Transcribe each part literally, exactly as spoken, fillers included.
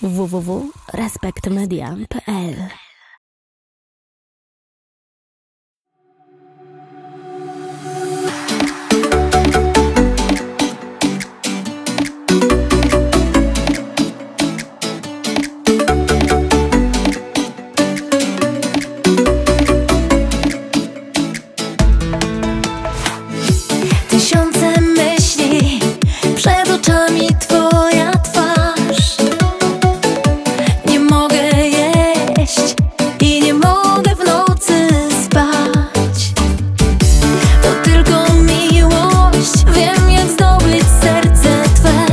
w w w kropka respekt media kropka p l. Tysiące myśli, przed oczami twoja twarz. Nie mogę jeść i nie mogę w nocy spać. To tylko miłość, wiem jak zdobyć serce twe.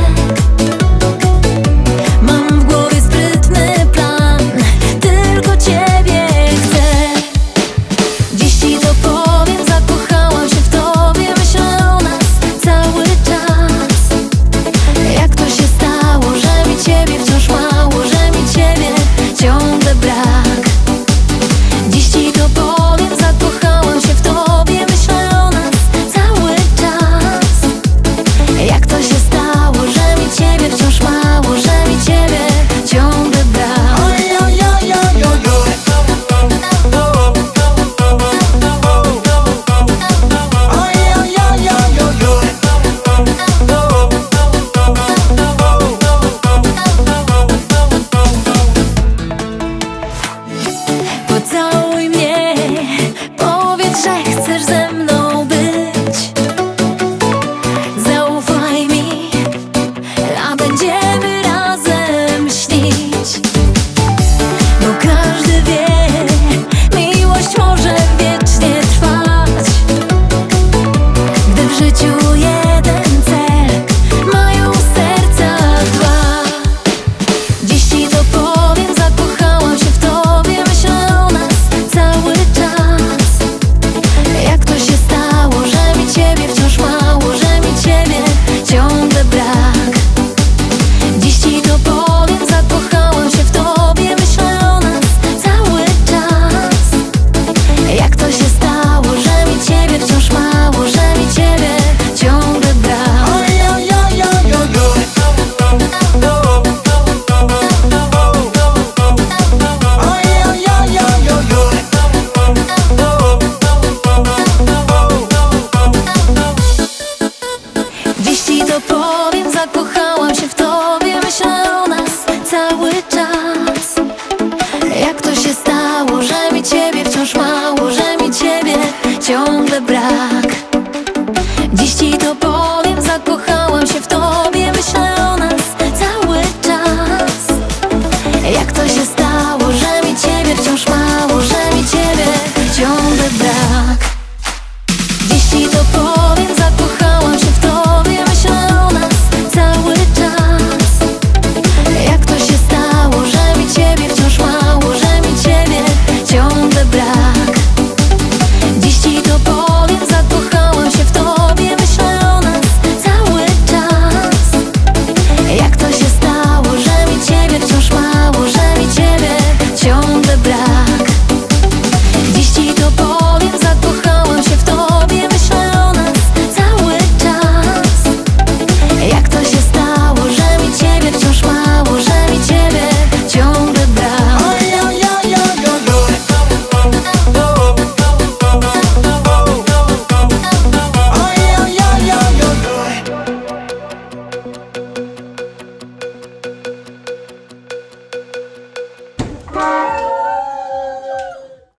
Mam w głowie sprytny plan, tylko ciebie chcę. Dziś ci to powiem, zakochałam się w tobie, myślę o nas cały czas. Jak to się stało, że mi ciebie wciąż mało, że mi ciebie ciągle brak. Dziś ci to powiem, zakochałam się w tobie, myślę o nas cały czas. Jak to się stało, że mi ciebie wciąż mało, że mi ciebie ciągle brak. Pocałuj mnie, powiedz, że chcesz ze mną być. Zaufaj mi, a będziemy razem śnić. Bo każdy wie, miłość może wiecznie trwać. Gdy w życiu jeden cel mają serca dwa. Dziś ci to powiem, zakochałam się w tobie, myślę o nas cały czas. Jak to się stało, że mi ciebie wciąż mało, że mi ciebie ciągle brak. Dziś ci to powiem, zakochałam się w tobie, myślę o nas cały czas. Jak to się stało, że mi ciebie wciąż mało, że mi ciebie ciągle brak. Dziś ci to powiem, zakochałam się w tobie, myślę o nas cały czas. Jak to się stało, że mi ciebie wciąż mało, że mi ciebie ciągle brak.